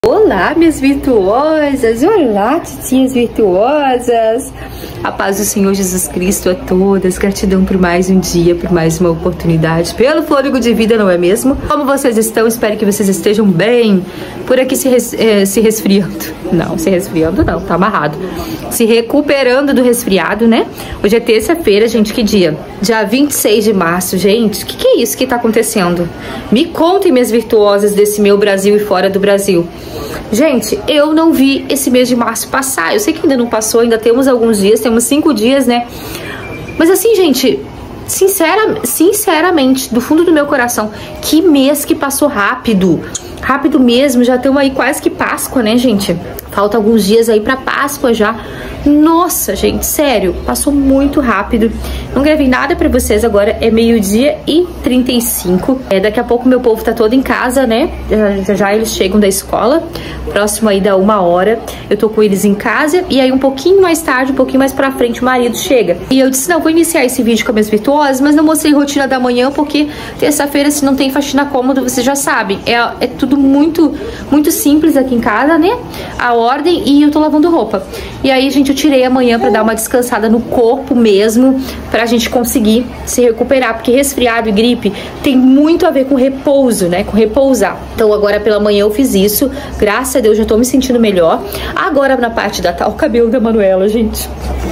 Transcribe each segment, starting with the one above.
Olá, minhas virtuosas! Olá, titinhas virtuosas! A paz do Senhor Jesus Cristo a todas. Gratidão por mais um dia, por mais uma oportunidade, pelo fôlego de vida, não é mesmo? Como vocês estão? Espero que vocês estejam bem. Por aqui se resfriando. Não, se resfriando não, tá amarrado. Se recuperando do resfriado, né? Hoje é terça-feira, gente, que dia? Dia 26 de março, gente. O que é isso que tá acontecendo? Me contem, minhas virtuosas desse meu Brasil e fora do Brasil. Gente, eu não vi esse mês de março passar. Eu sei que ainda não passou, ainda temos alguns dias, temos 5 dias, né? Mas assim, gente, sinceramente, do fundo do meu coração, que mês que passou rápido. Rápido mesmo, já estamos aí quase que Páscoa, né, gente? Falta alguns dias aí pra Páscoa já. Nossa, gente, sério, passou muito rápido. Não gravei nada pra vocês, agora é 12h35. Daqui a pouco meu povo tá todo em casa, né? Já eles chegam da escola, próximo aí da 1h. Eu tô com eles em casa e aí um pouquinho mais tarde, um pouquinho mais pra frente, o marido chega. E eu disse, não, vou iniciar esse vídeo com as minhas virtuosas, mas não mostrei rotina da manhã, porque terça-feira, se não tem faxina cômoda, vocês já sabem. É tudo muito simples aqui em casa, né? A ordem, e eu tô lavando roupa. E aí, gente, eu tirei amanhã pra dar uma descansada no corpo mesmo, pra gente conseguir se recuperar, porque resfriado e gripe tem muito a ver com repouso, né? Com repousar. Então agora pela manhã eu fiz isso, graças a Deus já tô me sentindo melhor. Agora na parte da tarde, o cabelo da Manuela, gente.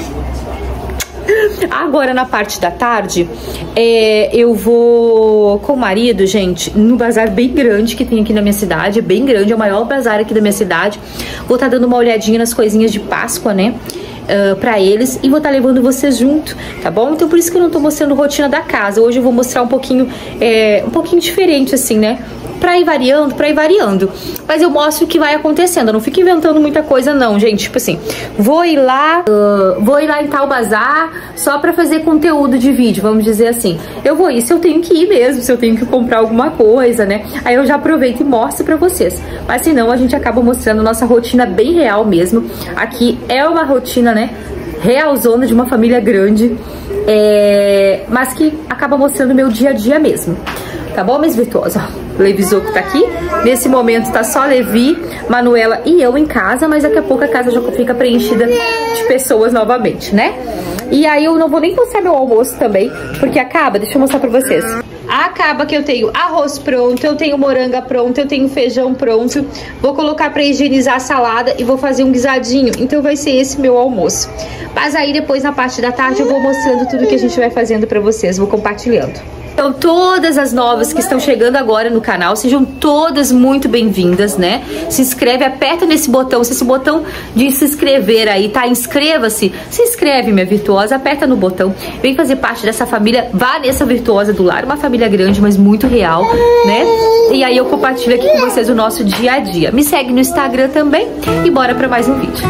Agora na parte da tarde, eu vou com o marido, gente, no bazar bem grande que tem aqui na minha cidade. Bem grande, é o maior bazar aqui da minha cidade. Vou estar dando uma olhadinha nas coisinhas de Páscoa, né? Pra eles, e vou estar levando vocês junto, tá bom? Então por isso que eu não tô mostrando rotina da casa. Hoje eu vou mostrar um pouquinho diferente, assim, né? Pra ir variando. Mas eu mostro o que vai acontecendo. Eu não fico inventando muita coisa, não, gente. Tipo assim, vou ir lá em tal bazar só pra fazer conteúdo de vídeo, vamos dizer assim. Eu vou ir se eu tenho que ir mesmo, se eu tenho que comprar alguma coisa, né? Aí eu já aproveito e mostro pra vocês. Mas senão a gente acaba mostrando nossa rotina bem real mesmo. Aqui é uma rotina, né? Realzona de uma família grande. Mas que acaba mostrando o meu dia a dia mesmo. Tá bom, minhas virtuosas? Levi Zoco tá aqui. Nesse momento tá só Levi, Manuela e eu em casa, mas daqui a pouco a casa já fica preenchida de pessoas novamente, né? E aí eu não vou nem mostrar meu almoço também, porque acaba, deixa eu mostrar pra vocês. Acaba que eu tenho arroz pronto, eu tenho moranga pronto, eu tenho feijão pronto. Vou colocar pra higienizar a salada e vou fazer um guisadinho. Então vai ser esse meu almoço. Mas aí depois na parte da tarde eu vou mostrando tudo que a gente vai fazendo pra vocês, vou compartilhando. Então todas as novas que estão chegando agora no canal, sejam todas muito bem-vindas, né? Se inscreve, aperta nesse botão, se esse botão de se inscrever aí, tá? Inscreva-se, se inscreve, minha virtuosa, aperta no botão. Vem fazer parte dessa família Vanessa Virtuosa do Lar, uma família grande, mas muito real, né? E aí eu compartilho aqui com vocês o nosso dia a dia. Me segue no Instagram também e bora pra mais um vídeo.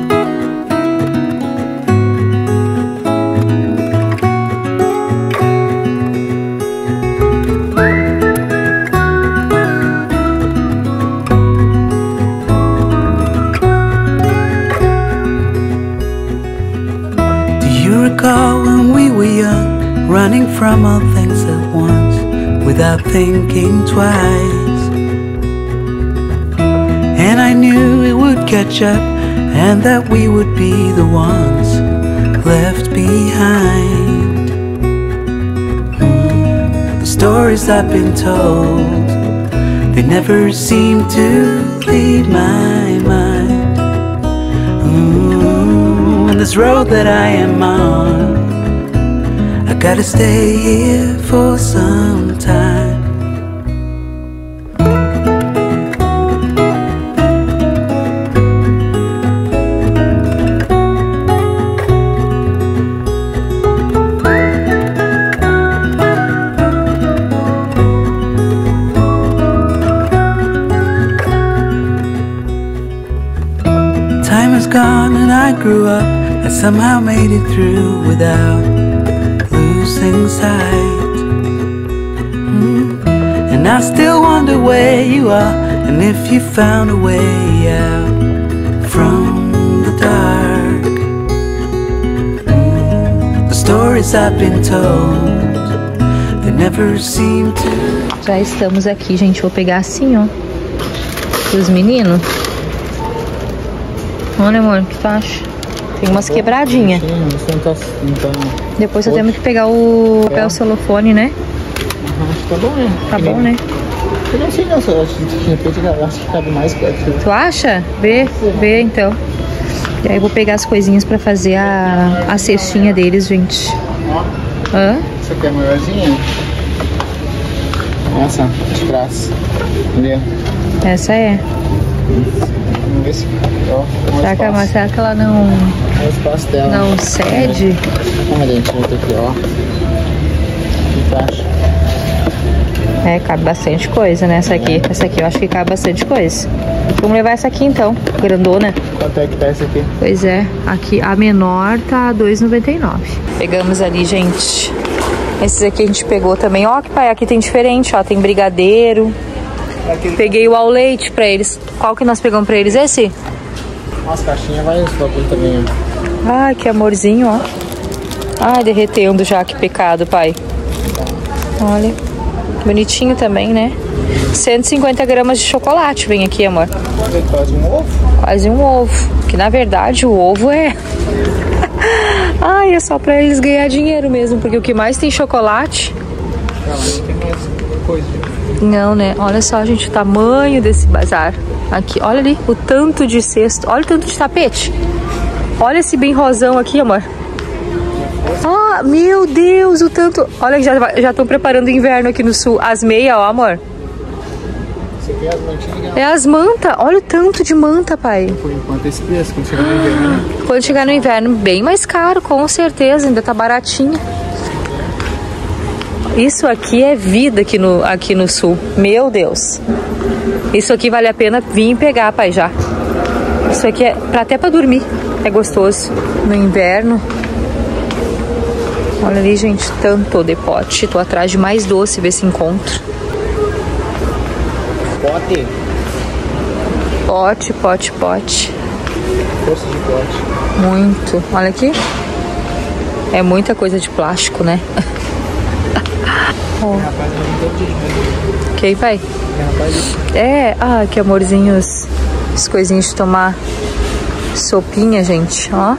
When we were young, running from all things at once, without thinking twice. And I knew it would catch up, and that we would be the ones left behind. The stories I've been told, they never seem to leave my mind. And this road that I am on, I gotta stay here for some time. Time is gone and I grew up. I somehow made it through without losing sight. And I still wonder where you are, and if you found a way out from the dark. The stories I've been told, they never seem to. Já estamos aqui, gente. Vou pegar assim, ó. Os meninos. Olha, amor, o que tu acha? Tem umas quebradinhas. Depois eu temos que pegar o celofone, né? Tá bom, né? Tá bom, né? Eu não sei, não. De repente eu acho que cabe mais perto. Tu acha? Vê então. E aí eu vou pegar as coisinhas pra fazer a cestinha deles, gente. Ó. Hã? Essa aqui é a maiorzinha. Essa, de trás. Entendeu? Essa é. Vamos ver se... Ó, Será que ela não... o espaço dela. Não cede? Olha, gente, outra aqui, ó. O que tu acha? É, cabe bastante coisa, né? Essa aqui eu acho que cabe bastante coisa. Vamos levar essa aqui então, grandona. Quanto é que tá essa aqui? Pois é, aqui a menor tá R$2,99. Pegamos ali, gente. Esses aqui a gente pegou também. Ó, que pai, aqui tem diferente, ó. Tem brigadeiro. Peguei o ao leite pra eles. Qual que nós pegamos pra eles? Esse? Nossa, caixinha vai os bagulho também, ó. Ai, que amorzinho, ó. Ai, derretendo já, que pecado, pai. Olha. Bonitinho também, né? 150 gramas de chocolate vem aqui, amor. Quase um ovo? Quase um ovo. Que na verdade o ovo é... Ai, é só pra eles ganhar dinheiro mesmo. Porque o que mais tem chocolate... Não, não tem mais coisa. Não, né? Olha só, gente, o tamanho desse bazar. Aqui, olha ali, o tanto de cesto. Olha o tanto de tapete. Olha esse bem rosão aqui, amor. Ah, meu Deus, o tanto... Olha, já estão preparando o inverno aqui no sul. As meias, ó, amor. Isso aqui é as mantinhas. É as mantas. Olha o tanto de manta, pai. Por enquanto esse preço, quando chegar no inverno. Quando chegar no inverno, bem mais caro, com certeza. Ainda tá baratinho. Isso aqui é vida aqui no sul. Meu Deus. Isso aqui vale a pena vir pegar, pai, já. Isso aqui é até pra dormir. É gostoso. No inverno. Olha ali, gente, tanto de pote. Tô atrás de mais doce, ver se encontro. Pote. Pote. Força de pote. Muito. Olha aqui. É muita coisa de plástico, né? Oh. Ok, pai? É, que amorzinhos. As coisinhas de tomar sopinha, gente, ó.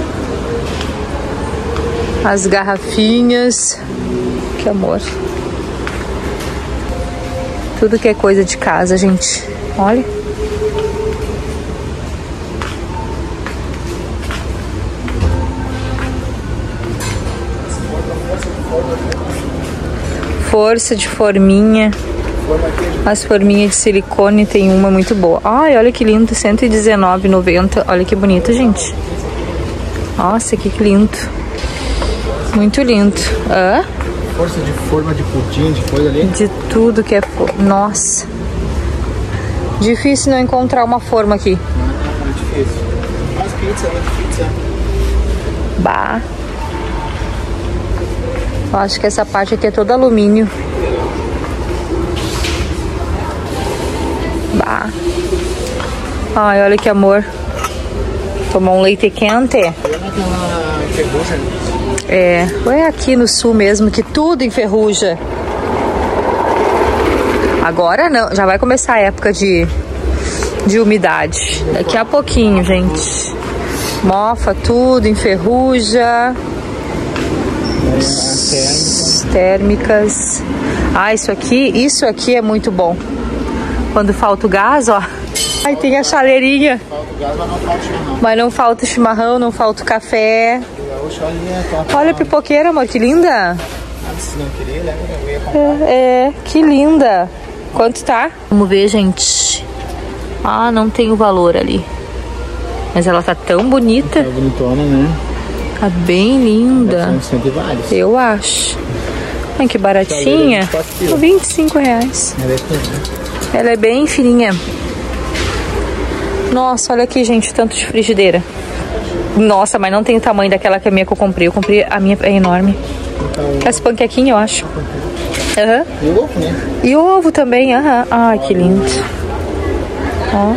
As garrafinhas. Que amor. Tudo que é coisa de casa, gente. Olha. Força de forminha. As forminhas de silicone, tem uma muito boa. Ai, olha que lindo, R$119,90. Olha que bonito, gente. Nossa, que lindo. Muito lindo. Hã? Força de forma de pudim, de coisa ali. De tudo que é Nossa. Difícil não encontrar uma forma aqui. É difícil. Mas pizza. Bah. Eu acho que essa parte aqui é toda alumínio. Bah. Ai, olha que amor. Tomar um leite quente. É aqui no sul mesmo que tudo enferruja. Agora não, já vai começar a época de umidade. Daqui a pouquinho, gente. Mofa tudo, enferruja. Térmicas. Ah, isso aqui é muito bom. Quando falta o gás, ó. Aí tem a chaleirinha. Mas não falta o chimarrão, não falta o café. Olha a pipoqueira, amor, que linda. Que linda. Quanto tá? Vamos ver, gente. Ah, não tem o valor ali. Mas ela tá tão bonita. Tá bonitona, né? Tá bem linda. Eu acho. Ai, que baratinha. R$25. Ela é bem fininha. Nossa, olha aqui, gente, tanto de frigideira. Nossa, mas não tem o tamanho daquela que a minha que eu comprei. A minha é enorme. As panquequinhas, eu acho. Aham. E o ovo, né? E o ovo também, aham. Ai, que lindo. Ó.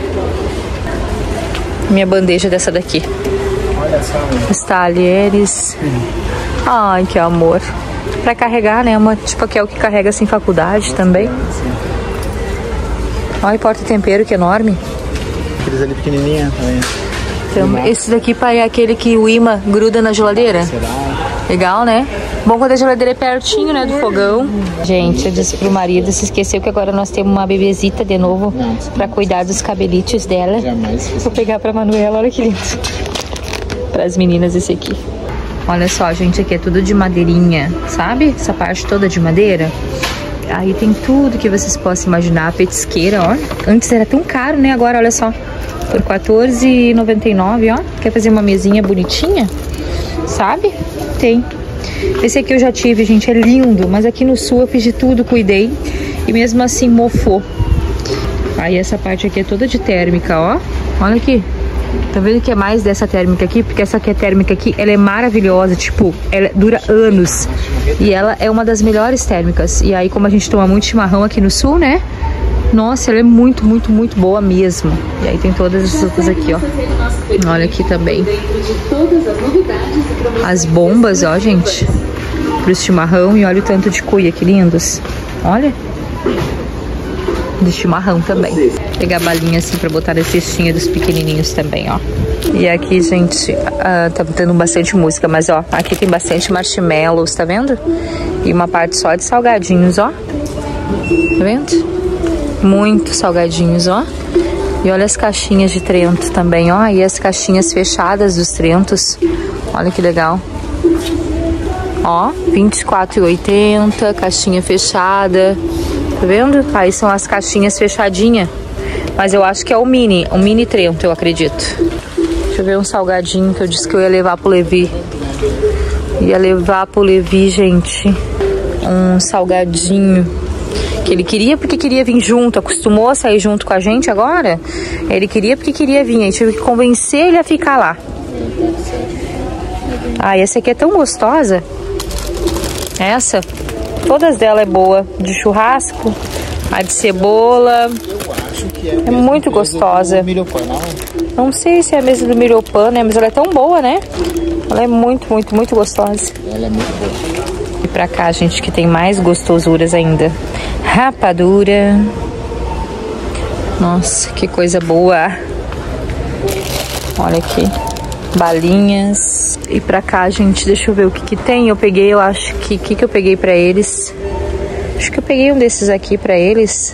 Minha bandeja dessa daqui. Olha só, os talheres. Ai, que amor. Pra carregar, né, amor? Tipo, que é o que carrega assim, faculdade também. Olha o porta-tempero que enorme. Aqueles ali pequenininhos também. Então, esse daqui é aquele que o imã gruda na geladeira. Será? Legal, né? Bom quando a geladeira é pertinho, né, do fogão. Gente, eu disse pro marido, se esqueceu que agora nós temos uma bebezita de novo pra cuidar dos cabelitos dela. Jamais. Vou pegar pra Manuela, olha que lindo. Pras meninas esse aqui. Olha só, gente, aqui é tudo de madeirinha, sabe? Essa parte toda de madeira. Aí tem tudo que vocês possam imaginar. A petisqueira, ó. Antes era tão caro, né? Agora, olha só. Por R$14,99, ó. Quer fazer uma mesinha bonitinha? Sabe? Tem. Esse aqui eu já tive, gente. É lindo. Mas aqui no sul eu fiz de tudo, cuidei. E mesmo assim mofou. Aí essa parte aqui é toda de térmica, ó. Olha aqui. Tá vendo que é mais dessa térmica aqui? Porque essa aqui é térmica aqui, ela é maravilhosa, tipo, ela dura anos. E ela é uma das melhores térmicas. E aí, como a gente toma muito chimarrão aqui no sul, né? Nossa, ela é muito, muito, muito boa mesmo. E aí tem todas essas outras aqui, ó. Olha aqui também. As bombas, ó, gente. Pro chimarrão. E olha o tanto de cuia, que lindos. Olha. De chimarrão também. Vou pegar a balinha assim pra botar na cestinha dos pequenininhos também, ó. E aqui, gente, tá botando bastante música, mas ó, aqui tem bastante marshmallows, tá vendo? E uma parte só de salgadinhos, ó. Tá vendo? Muito salgadinhos, ó. E olha as caixinhas de Trento também, ó. E as caixinhas fechadas dos Trentos. Olha que legal. Ó, R$24,80, caixinha fechada. Tá vendo? Aí são as caixinhas fechadinhas. Mas eu acho que é o mini Trento, eu acredito. Deixa eu ver um salgadinho que eu disse que eu ia levar pro Levi. Ia levar pro Levi, gente, um salgadinho que ele queria porque queria vir junto. Acostumou a sair junto com a gente agora. Ele queria porque queria vir. Aí tive que convencer ele a ficar lá. Ah, essa aqui é tão gostosa. Essa, todas delas é boa. De churrasco, a de cebola. É muito gostosa. Não sei se é a mesma do Miropan, né? Mas ela é tão boa, né? Ela é muito, muito, muito gostosa. Ela é muito boa. E pra cá, gente, que tem mais gostosuras ainda. Rapadura. Nossa, que coisa boa. Olha aqui. Balinhas. E pra cá, gente, deixa eu ver o que que tem. Eu peguei, eu acho que... O que eu peguei pra eles? Acho que eu peguei um desses aqui pra eles.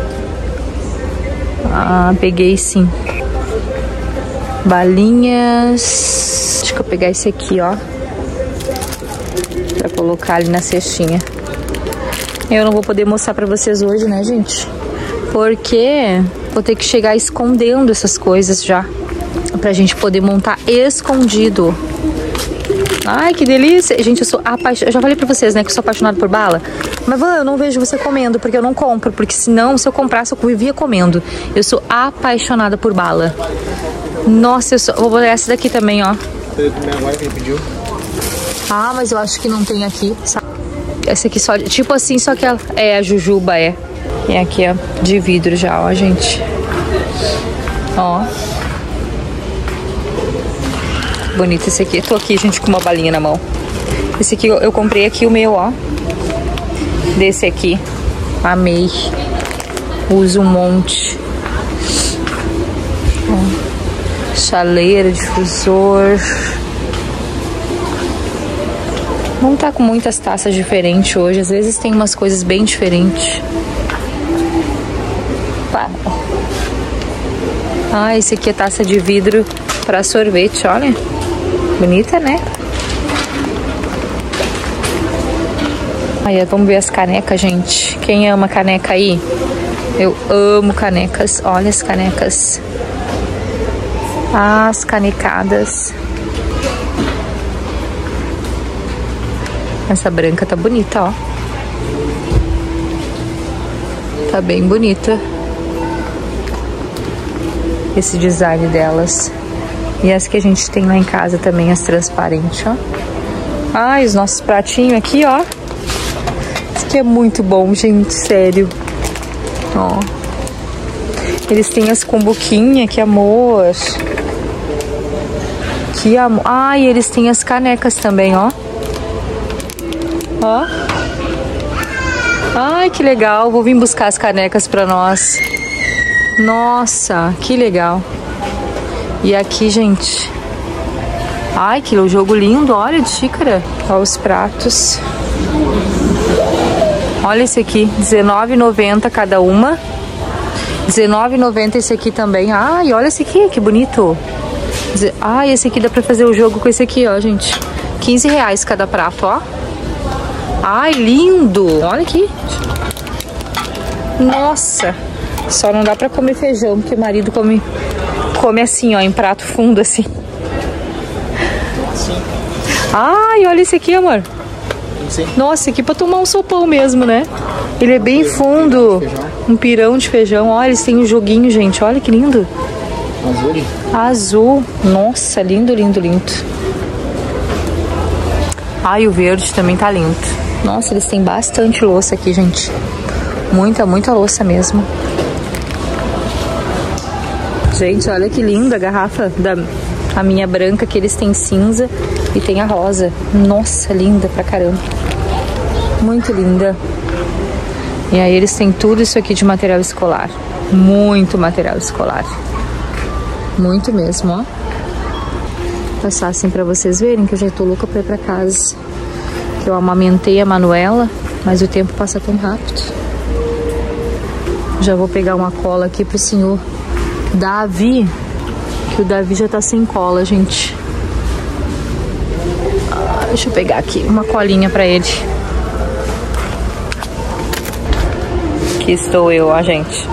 Ah, peguei sim. Balinhas. Acho que eu vou pegar esse aqui, ó. Pra colocar ali na cestinha. Eu não vou poder mostrar pra vocês hoje, né, gente? Porque vou ter que chegar escondendo essas coisas já. Pra gente poder montar escondido. Ai, que delícia. Gente, eu sou apaixonada. Eu já falei pra vocês, né, que eu sou apaixonada por bala. Mas, Van, eu não vejo você comendo, porque eu não compro. Porque senão, se eu comprasse, eu vivia comendo. Eu sou apaixonada por bala. Nossa, vou botar essa daqui também, ó. Foi comer agora que ele pediu. Ah, mas eu acho que não tem aqui. Essa aqui só, tipo assim, só que ela é a jujuba, é. E aqui, ó, de vidro já, ó, gente. Ó. Bonito esse aqui. Eu tô aqui, gente, com uma balinha na mão. Esse aqui, eu comprei aqui o meu, ó. Desse aqui. Amei. Uso um monte. Ó. Chaleira, difusor. Não tá com muitas taças diferentes hoje. Às vezes tem umas coisas bem diferentes. Pá. Ah, esse aqui é taça de vidro para sorvete, olha. Bonita, né? Aí, vamos ver as canecas, gente. Quem ama caneca aí? Eu amo canecas. Olha as canecas. As canecadas. Essa branca tá bonita, ó. Tá bem bonita. Esse design delas. E as que a gente tem lá em casa também, as transparentes, ó. Ai, os nossos pratinhos aqui, ó. Isso aqui é muito bom, gente, sério. Ó. Eles têm as cumbuquinhas, que amor. Que amor. Ai, eles têm as canecas também, ó. Ó. Ai, que legal. Vou vir buscar as canecas pra nós. Nossa, que legal. E aqui, gente. Ai, que jogo lindo, olha, de xícara. Olha os pratos. Olha esse aqui, R$19,90 cada uma. R$19,90 esse aqui também. Ai, olha esse aqui, que bonito. Ai, esse aqui dá pra fazer o jogo com esse aqui, ó, gente. R$15 cada prato, ó. Ai, lindo. Olha aqui. Nossa. Só não dá pra comer feijão, porque o marido come assim, ó, em prato fundo, assim. Ai, olha esse aqui, amor. Sim. Nossa, aqui pra tomar um sopão mesmo, né? Ele é bem fundo. Um pirão de feijão. Olha, eles têm um joguinho, gente. Olha que lindo. Azul. Azul. Nossa, lindo, lindo, lindo. Ai, o verde também tá lindo. Nossa, eles têm bastante louça aqui, gente. Muita, muita louça mesmo. Gente, olha que linda a garrafa a minha branca, que eles têm cinza e tem a rosa. Nossa, linda pra caramba. Muito linda. E aí eles têm tudo isso aqui de material escolar. Muito material escolar. Muito mesmo, ó. Vou passar assim pra vocês verem que eu já tô louca pra ir pra casa. Eu amamentei a Manuela, mas o tempo passa tão rápido. Já vou pegar uma cola aqui pro senhor Davi, que o Davi já tá sem cola, gente. Deixa eu pegar aqui uma colinha pra ele. Aqui estou eu, ó, gente.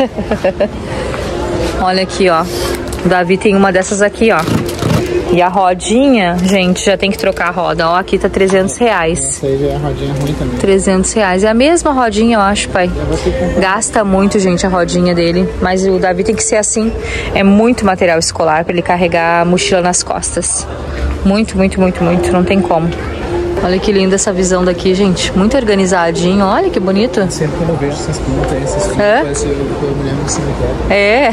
Olha aqui, ó. O Davi tem uma dessas aqui, ó. E a rodinha, gente, já tem que trocar a roda. Ó, aqui tá R$300. Essa aí já é a rodinha ruim também. R$300. É a mesma rodinha, eu acho, pai. Gasta muito, gente, a rodinha dele. Mas o Davi tem que ser assim. É muito material escolar pra ele carregar a mochila nas costas. Muito, muito, muito, muito. Não tem como. Olha que linda essa visão daqui, gente. Muito organizadinho. Olha que bonito. Sempre quando eu vejo essas plantas, esses filhos, parece eu me lembro do cemitério. É.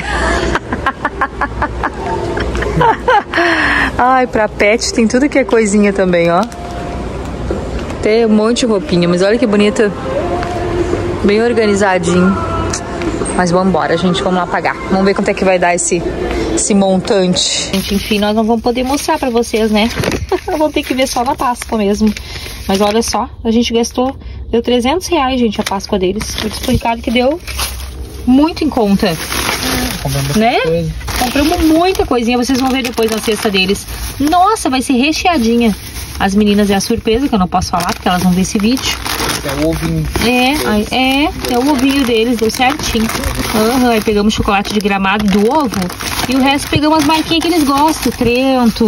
Ai, pra pet tem tudo que é coisinha também, ó. Tem um monte de roupinha, mas olha que bonita. Bem organizadinho. Mas vamos embora, gente, vamos lá pagar. Vamos ver quanto é que vai dar esse montante. Gente, enfim, nós não vamos poder mostrar pra vocês, né? Vamos ter que ver só na Páscoa mesmo. Mas olha só, a gente gastou, deu R$300, gente, a Páscoa deles. Eu disse pro Ricardo que deu muito em conta. Né? Compramos muita coisinha, vocês vão ver depois na cesta deles. Nossa, vai ser recheadinha. As meninas é a surpresa, que eu não posso falar, porque elas vão ver esse vídeo. É o ovinho. É o ovinho deles, deu certinho. Aí pegamos chocolate de Gramado do ovo. E o resto pegamos as marquinhas que eles gostam. Trento,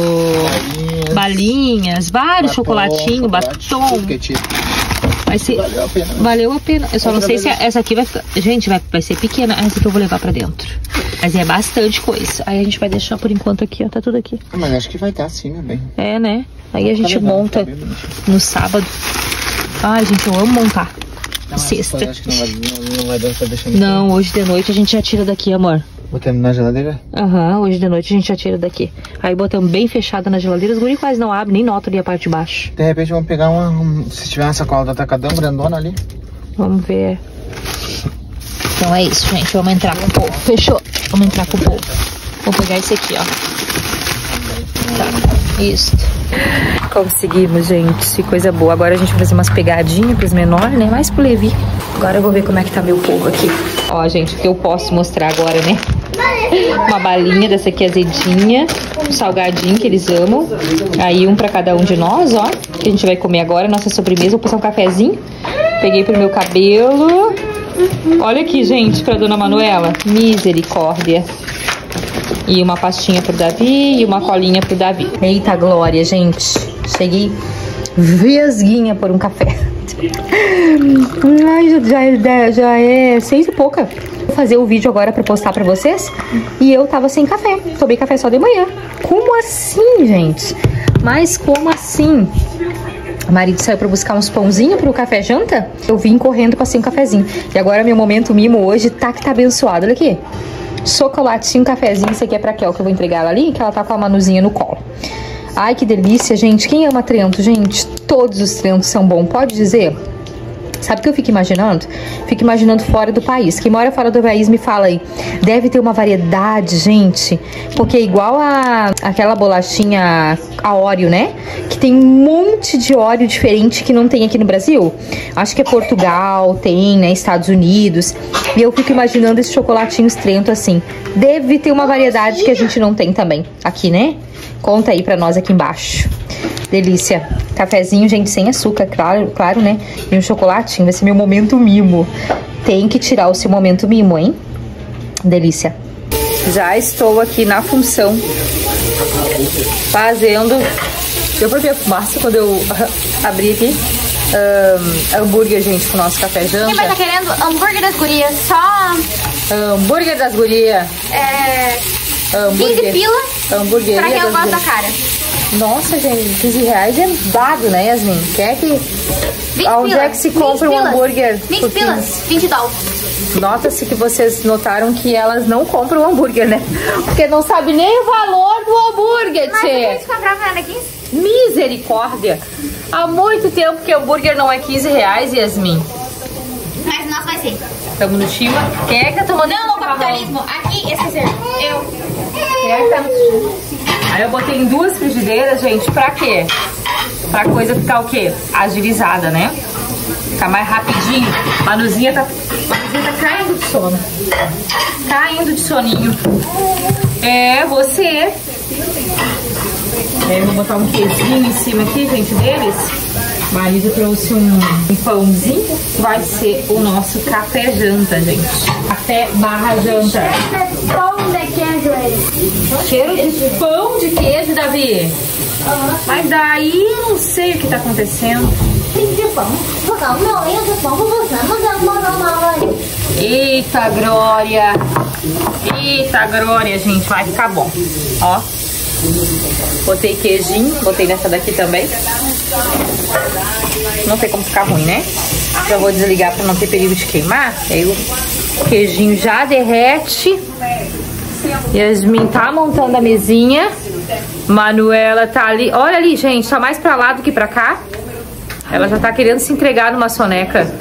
balinhas, vários chocolatinhos, batom. Vai ser, valeu a pena. Eu só não sei se essa aqui vai ficar. Gente, vai ser pequena. Essa aqui eu vou levar pra dentro. Mas é bastante coisa. Aí a gente vai deixar por enquanto aqui, ó. Tá tudo aqui. Mas acho que vai estar assim, meu bem. É, né? Aí a gente monta no sábado. Ai, gente, eu amo montar. Sexta. Acho que não vai dar pra deixar. Não, hoje de noite a gente já tira daqui, amor. Botamos na geladeira? Aham, hoje de noite a gente já tira daqui. Aí botamos bem fechada na geladeira. Os guri quase não abrem, nem nota ali a parte de baixo. De repente vamos pegar se tiver uma sacola do Atacadão grandona ali. Vamos ver. Então é isso, gente. Vamos entrar com o povo. Fechou? Vamos entrar com o povo. Vou pegar esse aqui, ó. Tá, isso. Conseguimos, gente. Que coisa boa. Agora a gente vai fazer umas pegadinhas pros menores, né? Mais pro Levi. Agora eu vou ver como é que tá meu povo aqui. Ó, gente, o que eu posso mostrar agora, né? Uma balinha dessa aqui azedinha. Um salgadinho que eles amam. Aí um pra cada um de nós, ó. Que a gente vai comer agora, nossa sobremesa. Vou passar um cafezinho. Peguei pro meu cabelo. Olha aqui, gente, pra dona Manuela. Misericórdia. E uma pastinha pro Davi e uma colinha pro Davi. Eita glória, gente. Cheguei vesguinha por um café. Ai, já é 6 e pouca. Vou fazer o vídeo agora pra postar pra vocês. E eu tava sem café. Tomei café só de manhã. Como assim, gente? Mas como assim? O marido saiu pra buscar uns pãozinhos pro café janta. Eu vim correndo, passei um cafezinho. E agora meu momento mimo hoje tá que tá abençoado. Olha aqui. Chocolatinho, cafezinho. Isso aqui é pra Kel, que eu vou entregar ela ali, que ela tá com a Manuzinha no colo. Ai, que delícia, gente. Quem ama Trento, gente? Todos os Trentos são bons, pode dizer? Sabe o que eu fico imaginando? Fico imaginando fora do país. Quem mora fora do país me fala aí. Deve ter uma variedade, gente. Porque é igual aquela bolachinha a Oreo, né? Que tem um monte de Oreo diferente que não tem aqui no Brasil. Acho que é Portugal, tem, né? Estados Unidos. E eu fico imaginando esses chocolatinhos Trento assim. Deve ter uma variedade que a gente não tem também aqui, né? Conta aí pra nós aqui embaixo. Delícia. Cafezinho, gente, sem açúcar, claro, né? E um chocolatinho, vai ser meu momento mimo. Tem que tirar o seu momento mimo, hein? Delícia. Já estou aqui na função fazendo... Deu pra ver a fumaça quando eu abri aqui? Hambúrguer, gente, com o nosso café janta. Quem vai estar querendo hambúrguer das gurias? Só... hambúrguer das gurias. 15 pila Hambúrgueria pra quem eu gosto da cara. Nossa, gente, 15 reais é dado, né, Yasmin? Quer que... 20 Onde pila. é que se compra um hambúrguer? 20 pilas, 20 dólares. Nota-se que vocês notaram que elas não compram hambúrguer, né? Porque não sabe nem o valor do hambúrguer, Mas tchê. a gente comprava era 15? Misericórdia! Há muito tempo que hambúrguer não é 15 reais, Yasmin. Mas o nosso vai ser. Tamo no Chima. Quem é que tá tomando Não, o capitalismo. Aqui, esquecer. Eu. Quem é que tá no... Aí eu botei em 2 frigideiras, gente, pra quê? Pra coisa ficar o quê? Agilizada, né? Ficar mais rapidinho. Manuzinha tá caindo de sono. Caindo de soninho. É, você. Eu vou botar um queijinho em cima aqui, gente, deles. O marido trouxe um pãozinho. Vai ser o nosso café janta, gente. Café barra janta. Pão de queijo aí. Cheiro de pão de queijo, Davi. Mas daí eu não sei o que tá acontecendo. Eita, Glória. Eita, Glória, gente. Vai ficar bom. Ó. Botei queijinho. Botei nessa daqui também. Não tem como ficar ruim, né? Já vou desligar pra não ter perigo de queimar. Aí o queijinho já derrete. Yasmin tá montando a mesinha. Manuela tá ali. Olha ali, gente. Tá mais pra lá do que pra cá. Ela já tá querendo se entregar numa soneca.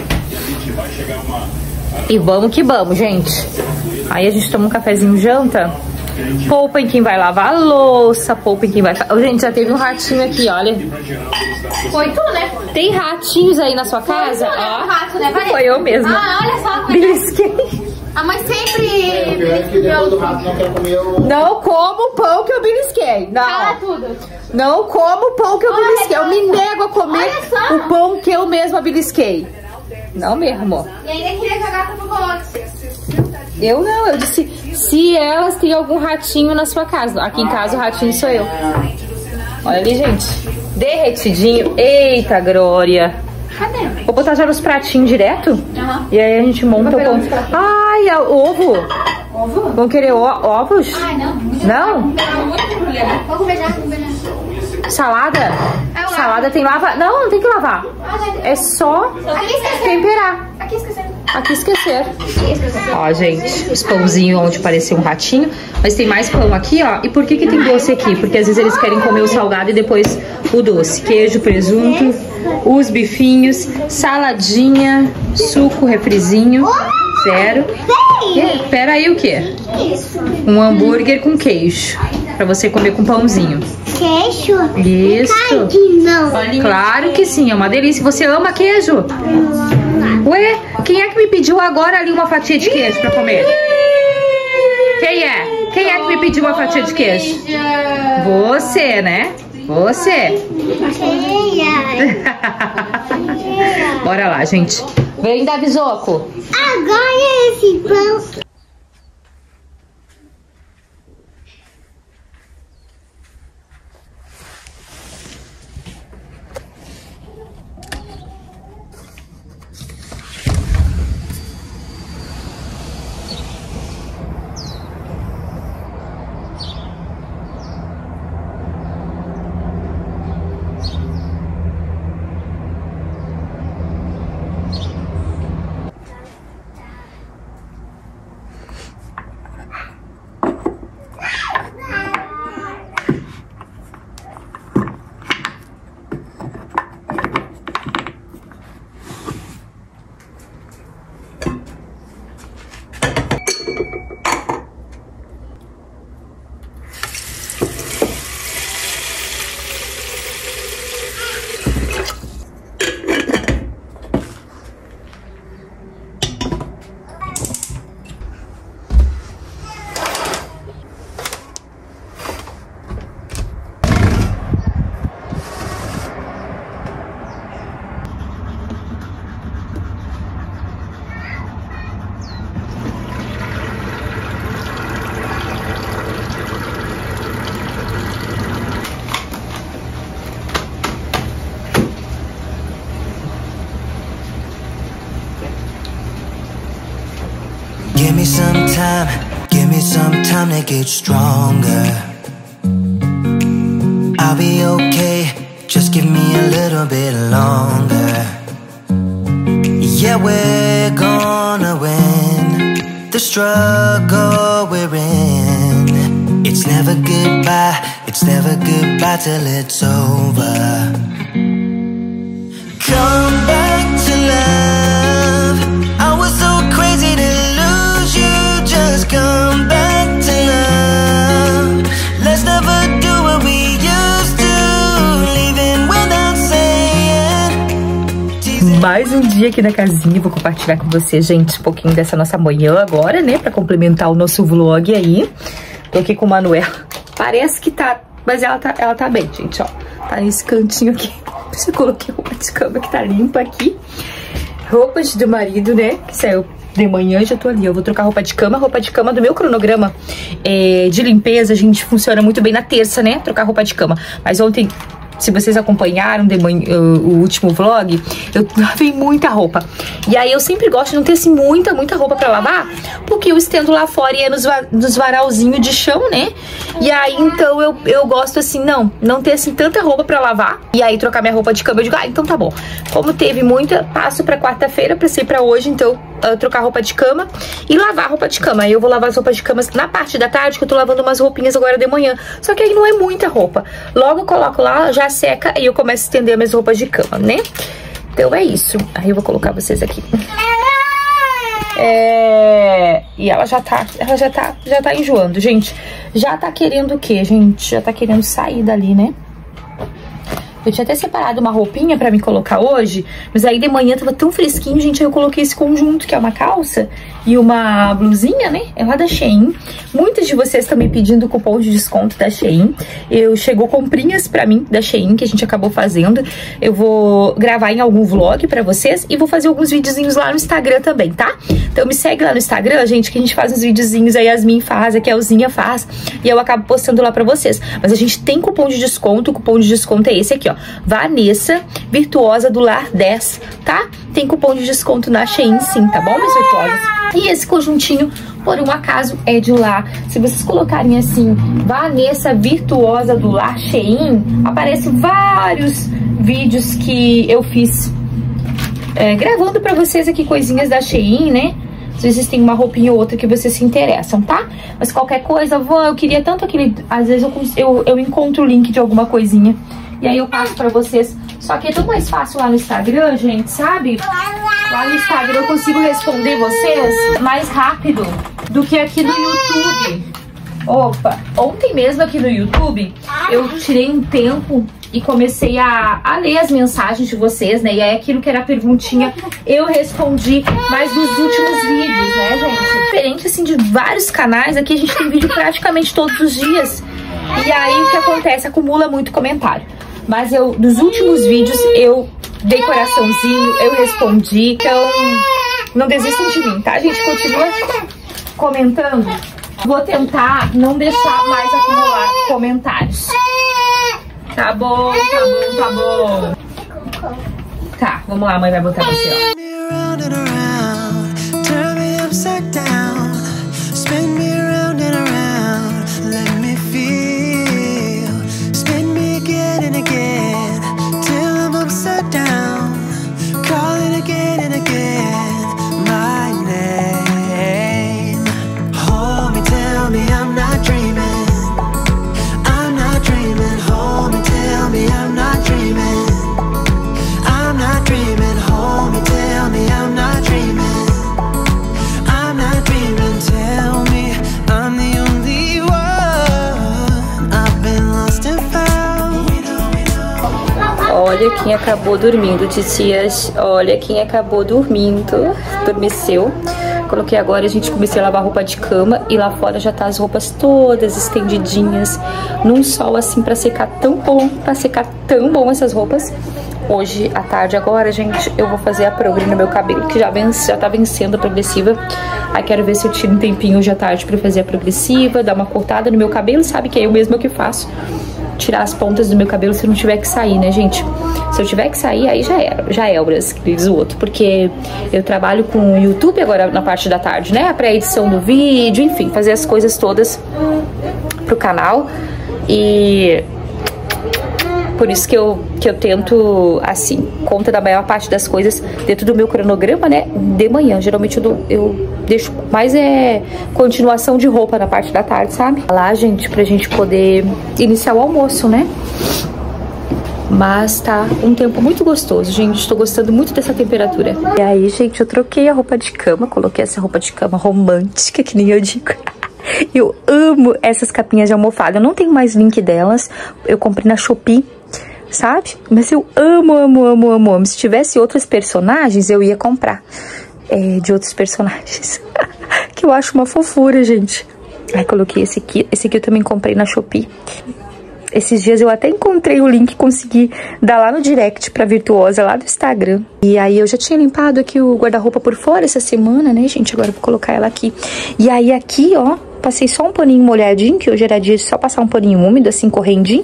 E vamos que vamos, gente. Aí a gente toma um cafezinho janta. Poupa em quem vai lavar a louça. Poupa em quem vai... Gente, já teve um ratinho aqui, olha. Foi tu, né? Tem ratinhos aí na sua casa? Foi tu, né? O rato, né? Foi eu mesma. Ah, olha só. Belisquei. A mãe sempre... Que depois do rato não quer comer o... Não como o pão que eu belisquei. Fala Não. tudo. Não como o pão que eu belisquei. Eu me nego a comer Olha só. o pão que eu mesma belisquei. Não mesmo. E ainda queria jogar pro box. Eu não, eu disse, se elas têm algum ratinho na sua casa. Aqui em casa o ratinho sou eu. Olha ali, gente. Derretidinho. Eita, Glória. Cadê? Vou botar já nos pratinhos direto. Aham. E aí a gente monta o pão. Ai, ovo. Ovo? Vão querer ovos? Ai, não. Não? Vou comer já, vou comer já. Salada? Eu lavo. Salada tem lavar? Não, não tem que lavar. É só Aqui esquecer. temperar. Aqui esquecer. Aqui esquecer. Aqui esquecer. Ó, gente, os pãozinhos onde parecia um ratinho. Mas tem mais pão aqui, ó. E por que tem doce aqui? Porque às vezes eles querem comer o salgado e depois o doce. Queijo, presunto, os bifinhos, saladinha, suco, refrizinho. Zero. Pera aí, o quê? Um hambúrguer com queijo. Pra você comer com pãozinho. Queijo? Isso. Claro que não. Claro que sim, é uma delícia. Você ama queijo? Ué, quem é que me pediu agora ali uma fatia de queijo pra comer? Quem é? Quem é que me pediu uma fatia de queijo? Você, né? Você. Bora lá, gente. Vem, Davizoco. Agora esse pão. some time to get stronger. I'll be okay, just give me a little bit longer. Yeah, we're gonna win the struggle we're in. It's never goodbye till it's over. Come back to love. I was so crazy to lose you. Just come back to love. Let's never do what we used to. Leaving without saying. Mais um dia aqui na casinha, vou compartilhar com vocês, gente, um pouquinho dessa nossa manhã agora, né? Pra complementar o nosso vlog aí. Tô aqui com o Manuela. Parece que tá, mas ela tá bem, gente, ó. Tá nesse cantinho aqui. Eu coloquei roupa de cama que tá limpa aqui. Roupas do marido, né? Que saiu de manhã, já tô ali. Eu vou trocar roupa de cama do meu cronograma de limpeza. A gente funciona muito bem na terça, né? Trocar roupa de cama. Mas ontem, se vocês acompanharam o último vlog, eu lavei muita roupa. E aí eu sempre gosto de não ter assim muita roupa pra lavar, porque eu estendo lá fora e é nos varalzinhos de chão, né? E aí então eu gosto assim, não ter assim tanta roupa pra lavar. E aí trocar minha roupa de cama, eu digo, então tá bom. Como teve muita, passo pra quarta-feira pra ser pra hoje, então trocar roupa de cama e lavar roupa de cama. Aí eu vou lavar as roupas de cama na parte da tarde, que eu tô lavando umas roupinhas agora de manhã. Só que aí não é muita roupa. Logo eu coloco lá, já seca e eu começo a estender minhas roupas de cama, né? Então é isso. Aí eu vou colocar vocês aqui. E ela já tá enjoando, gente. Já tá querendo o quê, gente? Já tá querendo sair dali, né? Eu tinha até separado uma roupinha pra me colocar hoje, mas aí de manhã tava tão fresquinho, gente, aí eu coloquei esse conjunto, que é uma calça e uma blusinha, né? É lá da Shein. Muitas de vocês estão me pedindo cupom de desconto da Shein. Chegou comprinhas pra mim da Shein, que a gente acabou fazendo. Eu vou gravar em algum vlog pra vocês e vou fazer alguns videozinhos lá no Instagram também, tá? Então me segue lá no Instagram, gente, que a gente faz uns videozinhos, a Yasmin faz, a Kelzinha faz, e eu acabo postando lá pra vocês. Mas a gente tem cupom de desconto, o cupom de desconto é esse aqui, ó. Vanessa, Virtuosa do Lar 10, tá? Tem cupom de desconto na Shein sim, tá bom, minhas virtuosas? E esse conjuntinho, por um acaso, é de lá. Se vocês colocarem assim, Vanessa, Virtuosa do Lar Shein, aparecem vários vídeos que eu fiz gravando pra vocês aqui coisinhas da Shein, né? Às vezes tem uma roupinha ou outra que vocês se interessam, tá? Mas qualquer coisa, eu queria tanto aquele... Às vezes eu encontro o link de alguma coisinha e aí eu passo pra vocês. Só que é tão mais fácil lá no Instagram, gente, sabe? Lá no Instagram eu consigo responder vocês mais rápido do que aqui no YouTube. Opa, ontem mesmo aqui no YouTube eu tirei um tempo e comecei a ler as mensagens de vocês, né? E aí aquilo que era perguntinha eu respondi mais nos últimos vídeos, né, gente? Diferente assim de vários canais, aqui a gente tem vídeo praticamente todos os dias. E aí o que acontece? Acumula muito comentário. Mas nos últimos vídeos, eu dei coraçãozinho, eu respondi. Então, não desistam de mim, tá, gente? Continua comentando. Vou tentar não deixar mais acumular comentários. Tá bom, tá bom, tá bom. Tá, vamos lá, a mãe vai botar você, ó. Olha quem acabou dormindo, titias. Olha quem acabou dormindo. Adormeceu. Coloquei agora, a gente comecei a lavar roupa de cama e lá fora já tá as roupas todas estendidinhas num sol assim pra secar tão bom, essas roupas. hoje à tarde agora, gente, eu vou fazer a progre no meu cabelo, que já tá vencendo a progressiva. Aí quero ver se eu tiro um tempinho hoje à tarde pra fazer a progressiva, dar uma cortada no meu cabelo, sabe que é eu mesma que faço. Tirar as pontas do meu cabelo se não tiver que sair, né, gente? Se eu tiver que sair, aí já é obras, que diz o outro. Porque eu trabalho com o YouTube agora na parte da tarde, né? A pré-edição do vídeo, enfim, fazer as coisas todas pro canal. E por isso que eu tento, assim, conta da maior parte das coisas dentro do meu cronograma, né? De manhã. Geralmente eu deixo mais continuação de roupa na parte da tarde, sabe? Lá, gente, pra gente poder iniciar o almoço, né? Mas tá um tempo muito gostoso, gente. Tô gostando muito dessa temperatura. E aí, gente, eu troquei a roupa de cama. Coloquei essa roupa de cama romântica, que nem eu digo. Eu amo essas capinhas de almofada. Eu não tenho mais link delas. Eu comprei na Shopee, sabe? Mas eu amo. Se tivesse outros personagens, eu ia comprar. De outros personagens. Que eu acho uma fofura, gente. Aí coloquei esse aqui. Esse aqui eu também comprei na Shopee. Esses dias eu até encontrei o link, consegui dar lá no direct pra Virtuosa, lá do Instagram. E aí eu já tinha limpado aqui o guarda-roupa por fora essa semana, né, gente? Agora eu vou colocar ela aqui. E aí aqui, ó, passei só um paninho molhadinho, que hoje era dia de só passar um paninho úmido, assim, correndinho.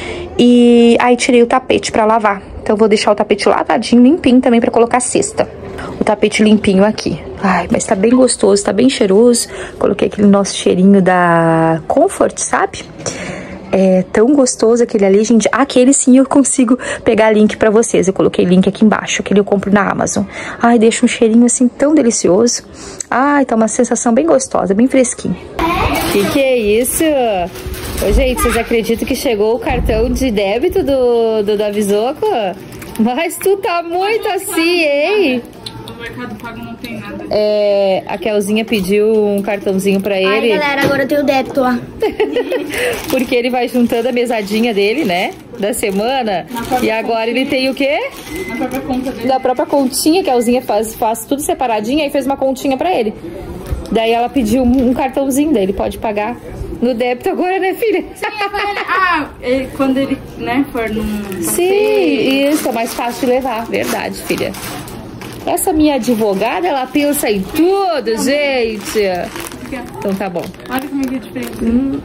E aí tirei o tapete pra lavar. Então eu vou deixar o tapete lavadinho, limpinho também pra colocar cesta. O tapete limpinho aqui. Ai, mas tá bem gostoso, tá bem cheiroso. Coloquei aquele nosso cheirinho da Comfort, sabe? É tão gostoso aquele ali, gente. Aquele sim eu consigo pegar link pra vocês. Eu coloquei link aqui embaixo, aquele eu compro na Amazon. Ai, deixa um cheirinho assim tão delicioso. Ai, tá uma sensação bem gostosa, bem fresquinho. Que é isso? Ô, gente, vocês acreditam que chegou o cartão de débito do Davisoco? Mas tu tá muito assim, hein? No Mercado Pago não tem nada. A Kelzinha pediu um cartãozinho pra ele. Ai, galera, agora eu tenho débito lá. Porque ele vai juntando a mesadinha dele, né? Da semana. E agora ele tem o quê? Na própria conta dele. Da própria continha, que a Kelzinha faz tudo separadinho. Aí fez uma continha pra ele. Daí ela pediu um cartãozinho, daí ele pode pagar no débito agora, né, filha? Sim, quando ele, né, for num... Sim, isso, é mais fácil de levar. Verdade, filha. Essa minha advogada, ela pensa em tudo, gente. Então tá bom. Olha como é que é diferente.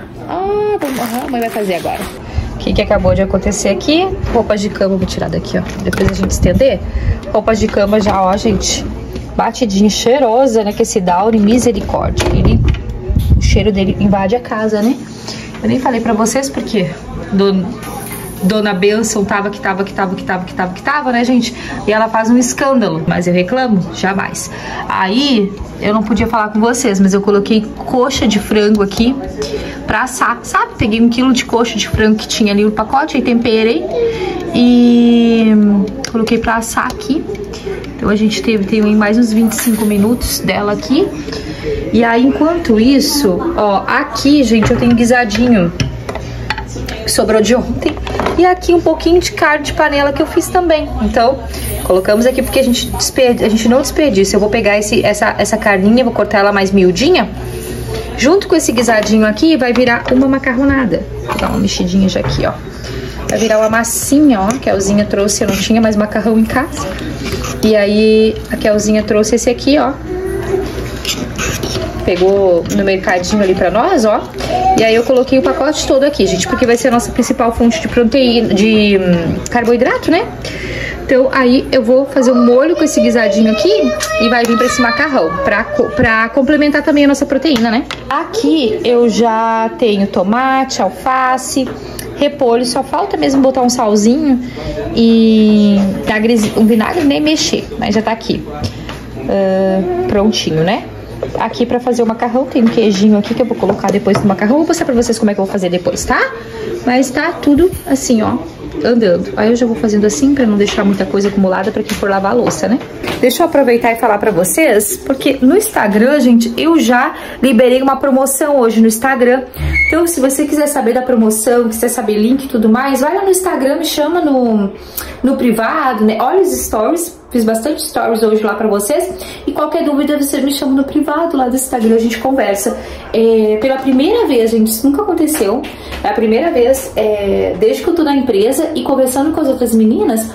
A mãe vai fazer agora. O que acabou de acontecer aqui? Roupas de cama, vou tirar daqui, ó. Depois a gente estender. Roupas de cama já, ó, gente. Batidinho, cheirosa, né? Que esse Downy, misericórdia. O cheiro dele invade a casa, né? Eu nem falei pra vocês porque Dona Benção tava, né, gente? E ela faz um escândalo. Mas eu reclamo? Jamais. Aí, eu não podia falar com vocês, mas eu coloquei coxa de frango aqui pra assar, sabe? Peguei 1 quilo de coxa de frango que tinha ali no pacote, aí temperei e coloquei pra assar aqui. Então a gente tem mais uns 25 minutos dela aqui. E aí, enquanto isso, ó, aqui, gente, eu tenho guisadinho que sobrou de ontem. E aqui um pouquinho de carne de panela que eu fiz também. Então, colocamos aqui porque a gente não desperdiça. Eu vou pegar essa carninha, vou cortar ela mais miudinha. Junto com esse guisadinho aqui, vai virar uma macarronada. Vou dar uma mexidinha já aqui, ó. Vai virar uma massinha, ó. A Kelzinha trouxe, eu não tinha mais macarrão em casa. E aí, a Kelzinha trouxe esse aqui, ó. Pegou no mercadinho ali pra nós, ó. E aí eu coloquei o pacote todo aqui, gente, porque vai ser a nossa principal fonte de proteína, de carboidrato, né? Então aí eu vou fazer um molho com esse guisadinho aqui e vai vir pra esse macarrão, pra complementar também a nossa proteína, né? Aqui eu já tenho tomate, alface, repolho, só falta mesmo botar um salzinho e um vinagre, nem mexer, mas já tá aqui, prontinho, né? Aqui pra fazer o macarrão tem um queijinho aqui que eu vou colocar depois no macarrão. Vou mostrar pra vocês como é que eu vou fazer depois, tá? Mas tá tudo assim, ó, andando. Aí eu já vou fazendo assim pra não deixar muita coisa acumulada pra quem for lavar a louça, né? Deixa eu aproveitar e falar pra vocês, porque no Instagram, gente, eu já liberei uma promoção hoje no Instagram. Então, se você quiser saber da promoção, quiser saber link e tudo mais, vai lá no Instagram, me chama no privado, né? Olha os stories. Fiz bastante stories hoje lá pra vocês. E qualquer dúvida, você me chama no privado lá do Instagram, a gente conversa. Pela primeira vez, gente, isso nunca aconteceu. É a primeira vez, desde que eu tô na empresa e conversando com as outras meninas,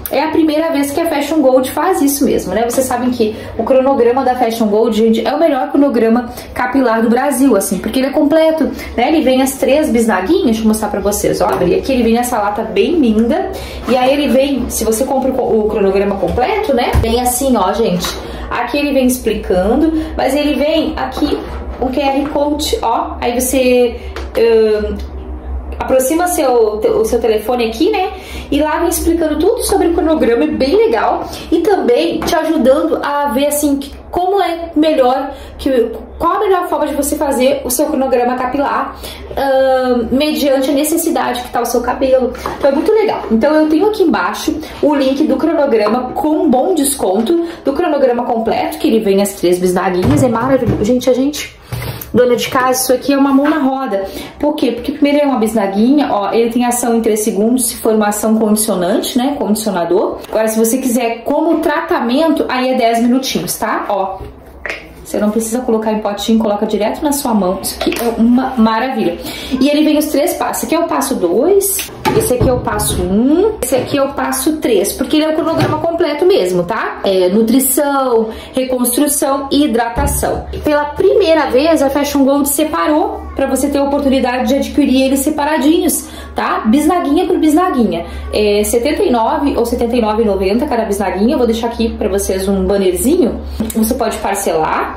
É a primeira vez que a Fashion Gold faz isso mesmo, né? Vocês sabem que o cronograma da Fashion Gold, gente, é o melhor cronograma capilar do Brasil, assim, porque ele é completo, né? Ele vem as 3 bisnaguinhas, deixa eu mostrar pra vocês, ó. Abri aqui, ele vem nessa lata bem linda, e aí ele vem, se você compra o cronograma completo, né? Vem assim, ó, gente. Aqui ele vem explicando, mas ele vem aqui um QR Code, ó. Aí você aproxima o seu telefone aqui, né? E lá vem explicando tudo sobre o cronograma, é bem legal. E também te ajudando a ver, assim, como é melhor, qual a melhor forma de você fazer o seu cronograma capilar mediante a necessidade que tá o seu cabelo. Então é muito legal. Então eu tenho aqui embaixo o link do cronograma com um bom desconto do cronograma completo, que ele vem as 3 bisnaguinhas, é maravilhoso. Gente, dona de casa, isso aqui é uma mão na roda. Por quê? Porque primeiro é uma bisnaguinha, ó, ele tem ação em 3 segundos, se for uma ação condicionante, né, condicionador. Agora, se você quiser como tratamento, aí é 10 minutinhos, tá? Ó, você não precisa colocar em potinho, coloca direto na sua mão. Isso aqui é uma maravilha. E ele vem os 3 passos. Esse aqui é o passo 2, esse aqui é o passo 1, esse aqui é o passo 3, porque ele é o cronograma completo mesmo, tá? É nutrição, reconstrução e hidratação. Pela primeira vez, a Fashion Gold separou para você ter a oportunidade de adquirir eles separadinhos, tá? Bisnaguinha por bisnaguinha. É R$79 ou R$79,90 cada bisnaguinha. Eu vou deixar aqui para vocês um bannerzinho. Você pode parcelar.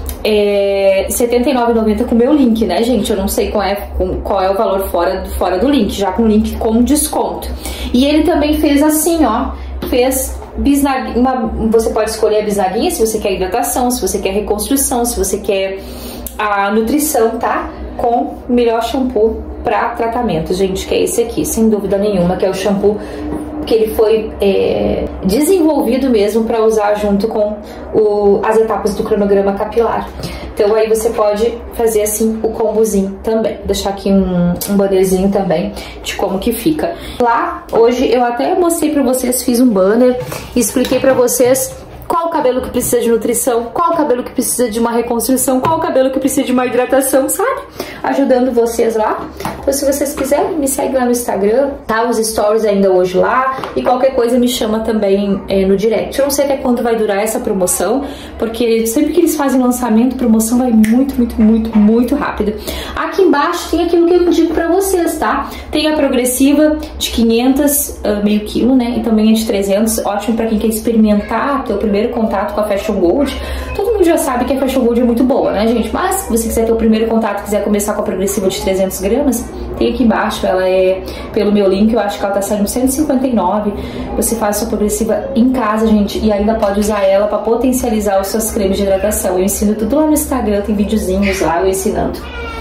R$79,90 com o meu link, né, gente? Eu não sei qual é o valor fora do link, já com o link com desconto. E ele também fez assim, ó, fez bisnaguinha, você pode escolher a bisnaguinha se você quer hidratação, se você quer reconstrução, se você quer a nutrição, tá? Com o melhor shampoo para tratamento, gente, que é esse aqui, sem dúvida nenhuma, que é o shampoo que ele foi desenvolvido mesmo para usar junto com as etapas do cronograma capilar. Então aí você pode fazer assim o combozinho também. Vou deixar aqui um bannerzinho também de como que fica. Lá, hoje eu até mostrei para vocês, fiz um banner e expliquei para vocês qual o cabelo que precisa de nutrição, qual o cabelo que precisa de uma reconstrução, qual o cabelo que precisa de uma hidratação, sabe? Ajudando vocês lá. Então, se vocês quiserem, me segue lá no Instagram, tá? Os stories ainda hoje lá. E qualquer coisa me chama também no direct. Eu não sei até quando vai durar essa promoção, porque sempre que eles fazem lançamento, a promoção vai muito rápido. Aqui embaixo tem aquilo que eu indico pra vocês, tá? Tem a progressiva de 500, meio quilo, né? E também a de 300, ótimo pra quem quer experimentar, ter o primeiro contato com a Fashion Gold. Todo mundo já sabe que a Fashion Gold é muito boa, né, gente? Mas se você quiser ter o primeiro contato, quiser começar com a progressiva de 300 gramas, tem aqui embaixo, ela é, pelo meu link, eu acho que ela tá saindo R$159. Você faz a sua progressiva em casa, gente, e ainda pode usar ela pra potencializar os seus cremes de hidratação. Eu ensino tudo lá no Instagram, tem videozinhos lá eu ensinando.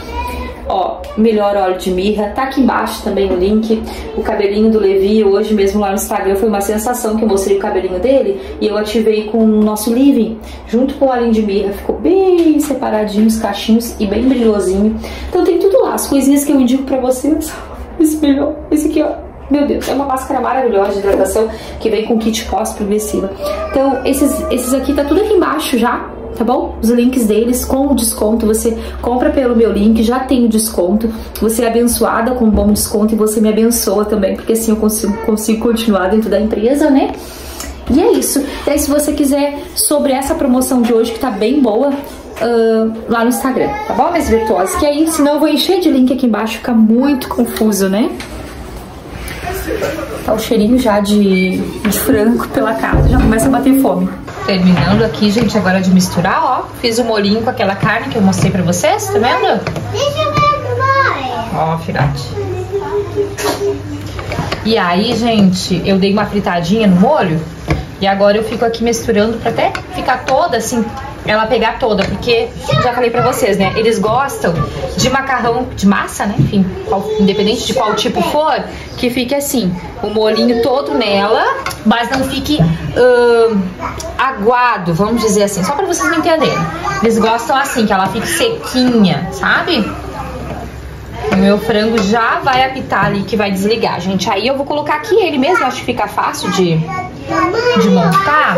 Ó, melhor óleo de mirra, tá aqui embaixo também o link. O cabelinho do Levi, hoje mesmo lá no Instagram, foi uma sensação que eu mostrei o cabelinho dele e eu ativei com o nosso living, junto com o óleo de mirra, ficou bem separadinho, os cachinhos e bem brilhosinho. Então tem tudo lá, as coisinhas que eu indico pra vocês. Esse melhor, esse aqui, ó, meu Deus, é uma máscara maravilhosa de hidratação que vem com kit pós-progressiva. Então esses aqui tá tudo aqui embaixo já, tá bom? Os links deles com o desconto, você compra pelo meu link, já tem o desconto, você é abençoada com um bom desconto e você me abençoa também, porque assim eu consigo continuar dentro da empresa, né? E é isso. E aí se você quiser sobre essa promoção de hoje, que tá bem boa, lá no Instagram, tá bom, minhas virtuosas? Que aí, senão eu vou encher de link aqui embaixo, fica muito confuso, né? Tá o cheirinho já de frango pela casa, já começa a bater fome. Terminando aqui, gente, agora de misturar, ó. Fiz o molhinho com aquela carne que eu mostrei pra vocês, tá vendo? Deixa eu ver, vai. Ó, filhote. E aí, gente, eu dei uma fritadinha no molho e agora eu fico aqui misturando pra até ficar toda assim, ela pegar toda, porque já falei pra vocês, né? Eles gostam de macarrão de massa, né? Enfim, independente de qual tipo for, que fique assim, o molhinho todo nela, mas não fique aguado, vamos dizer assim, só pra vocês me entenderem. Eles gostam assim, que ela fique sequinha, sabe? O meu frango já vai apitar ali, que vai desligar, gente. Aí eu vou colocar aqui ele mesmo, acho que fica fácil de montar.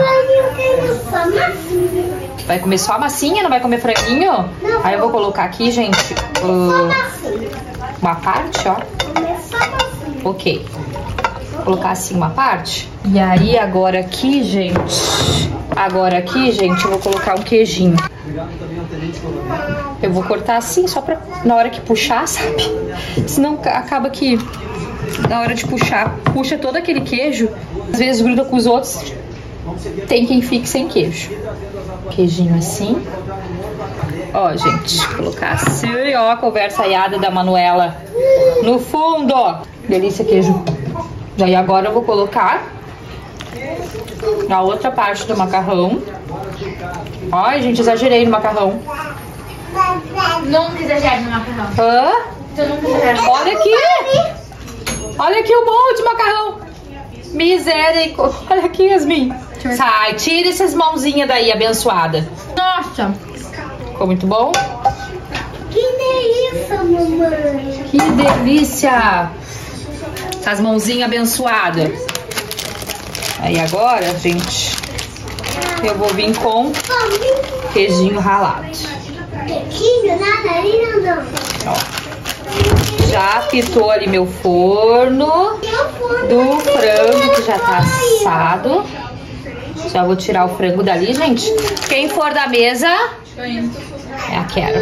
Vai comer só a massinha, não vai comer franguinho? Aí eu vou colocar aqui, gente, uma parte, ó. Ok. colocar assim uma parte. E aí agora aqui, gente, eu vou colocar um queijinho. Eu vou cortar assim, só pra na hora que puxar, sabe? Senão acaba que na hora de puxar, puxa todo aquele queijo. Às vezes gruda com os outros. Tem quem fique sem queijo. Queijinho assim. Ó, gente, vou colocar assim, ó, a conversa aiada da Manuela no fundo. Delícia, queijo. Daí agora eu vou colocar na outra parte do macarrão. Ai, gente, exagerei no macarrão. Nunca exagere no macarrão. Hã? Eu nunca exagero. Olha aqui! Olha aqui o molho de macarrão! Misericórdia! Olha aqui, Yasmin! Sai, tira essas mãozinhas daí, abençoada. Nossa. Ficou muito bom? Que delícia, mamãe. Que delícia! As mãozinhas abençoadas. Aí agora, gente, eu vou vir com queijinho ralado. Queijinho, nada ali, não. Ó. Já apitou ali meu forno do frango que já tá assado. Já vou tirar o frango dali, gente. Quem for da mesa, é a Quero.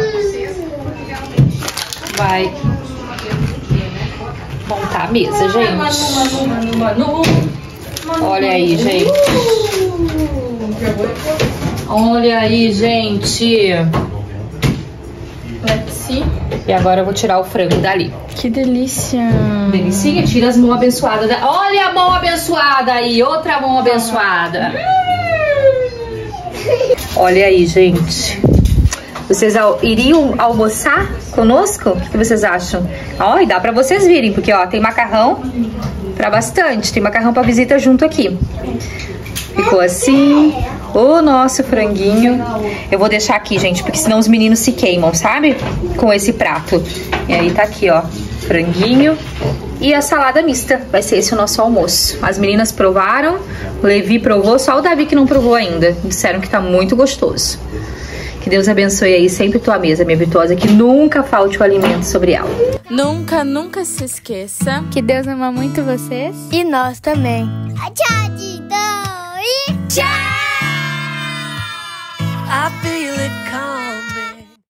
Vai montar a mesa, gente. Olha aí, gente. Olha aí, gente. E agora eu vou tirar o frango dali. Que delícia. Delicinha, tira as mãos abençoadas. Olha a mão abençoada aí, outra mão abençoada. Olha aí, gente. Vocês iriam almoçar conosco? O que vocês acham? Ó, e dá pra vocês virem, porque ó, tem macarrão pra bastante. Tem macarrão pra visita junto aqui. Ficou assim. O nosso franguinho. Eu vou deixar aqui, gente, porque senão os meninos se queimam, sabe? Com esse prato. E aí tá aqui, ó, franguinho e a salada mista. Vai ser esse o nosso almoço. As meninas provaram, o Levi provou, só o Davi que não provou ainda. Disseram que tá muito gostoso. Que Deus abençoe aí sempre tua mesa, minha virtuosa, que nunca falte o alimento sobre ela. Nunca, nunca se esqueça que Deus ama muito vocês. E nós também. Tchau, Didão. E tchau! I feel it come.